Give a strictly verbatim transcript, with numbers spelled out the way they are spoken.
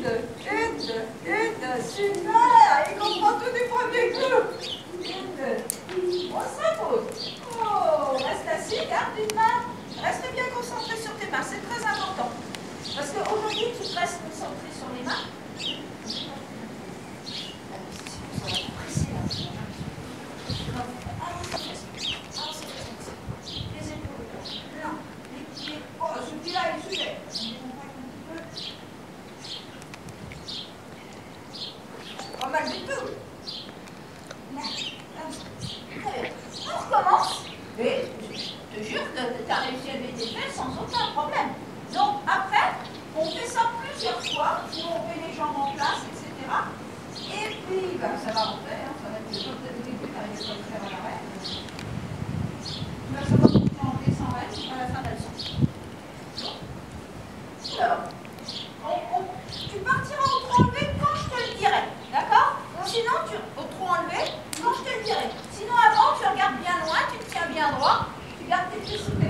une, une, super. Il comprend tout du premier coup. Une, on s'impose. Oh, reste assis, garde une main. Reste bien concentré sur tes mains, c'est très important. Parce qu'aujourd'hui, tu te restes concentré sur les mains. Les épaules. Non. Les pieds. Oh, celui-là, il est super. Pas mal du tout. Très bien. On recommence. Et je te jure que tu as réussi à lever tes fesses sans aucun problème. Donc après, on fait ça plusieurs fois, où on met les jambes en place, et cetera. Et puis, ben, ça va rentrer, hein, ça va être le jour de début, tu n'arrives pas à le faire à l'arrêt. Ben, ça va continuer en descendant à la fin de la leçon. Alors, on, on, tu partiras au trou enlevé quand je te le dirai, d'accord? Sinon, tu, au trou enlevé, quand je te le dirai. Sinon, avant, tu regardes bien loin, tu te tiens bien droit, tu gardes tes pieds sous tes